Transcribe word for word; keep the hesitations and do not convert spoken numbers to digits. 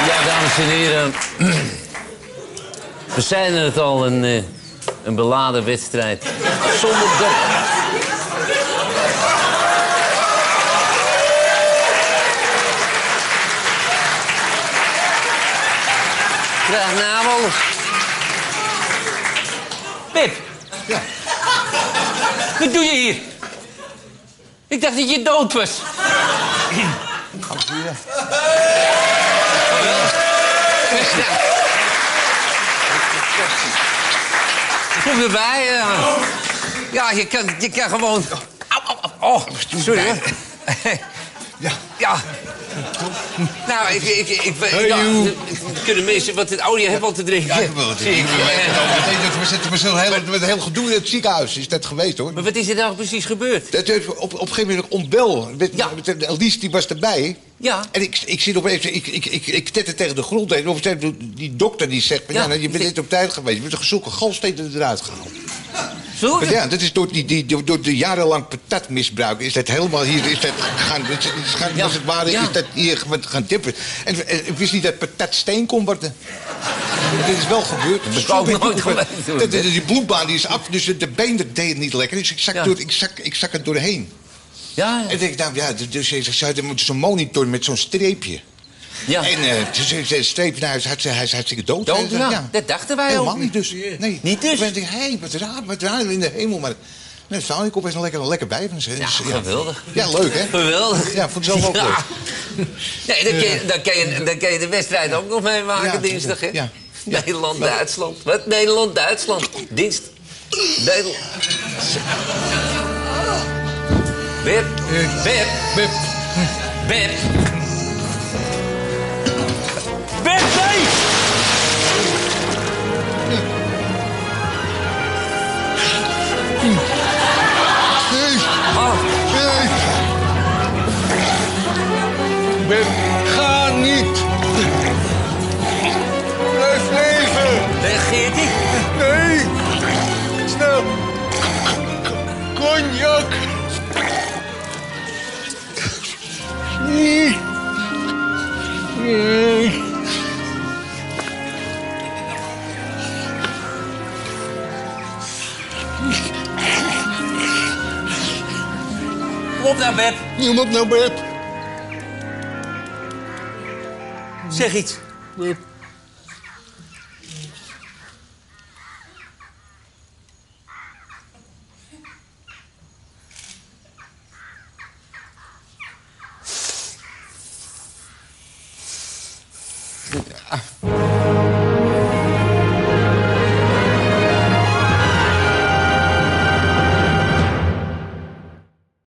Ja, dames en heren. We zeiden het al, een, uh, een beladen wedstrijd. Zonder de... Graag naam. Pip. Ja. Wat doe je hier? Ik dacht dat je dood was. Gaan we hier. Kom erbij. Uh. Ja, je kan, je kan gewoon... Au, au, au. Oh, sorry hoor. Ja. Ja. Nou, ik... ik, ik, ik ja, kunnen mensen wat... Oh, je hebt al te drinken. Ja, ik wil het. Zie ik. We zitten met zo'n heel, met een heel gedoe in het ziekenhuis. Is dat geweest, hoor. Maar wat is er nou precies gebeurd? Dat, op, op een gegeven moment ontbel. Ja. Elise, die was erbij. Ja. En ik, ik zit opeens... Ik, ik, ik, ik tetter tegen de grond. En op een die dokter die zegt... Ja, ja nou, je bent net op tijd geweest. Je bent een zulke galstenen eruit gehaald. Zo? Ja, dat is door, die, die, door de jarenlang patatmisbruik is dat helemaal hier is dat gaan, is, is gaan Ja. als het ware Ja. is dat hier gaan tippen. En, en ik wist niet dat patat steen kon worden. Dit is wel gebeurd. Dat heb ik ook nooit geweten. Dat- dat- Die bloedbaan die is af, dus de been dat deed het niet lekker. Dus ik zak, Ja. door, ik zak, ik zak er doorheen. Ja, En ik denk, nou ja, dus je zei, er moet zo'n monitor met zo'n streepje. ja. En uh, een streepje, nou, hij is hartstikke- hij is hartstikke dood. Dood, Hij- ja. Dat dachten wij Helemaal ook. niet dus. Nee. Niet dus? Ik denk, hé, hey, wat raar, wat raar in de hemel. Maar nee, val ik opeens een lekker, lekker bij. Dus, Ja, dus, geweldig. Ja, leuk, hè? Geweldig. Ja, vond ik zelf ook Ja. leuk. Nee, dan kun, je, dan, kun je, dan kun je de wedstrijd ook nog meemaken Ja, dinsdag, hè? ja. Nederland-Duitsland. Wat? Nederland-Duitsland. Dienst. Nederland. Bip. Bip. Bip. Bip. Bip, nee! Nee, Oh, nee. Bip, ga niet. Blijf leven. reageert hij? Nee. Snel. Cognac. Nee. Nee. Kom op nou, Bip. Niemand nou, Bip. Zeg iets. Bip.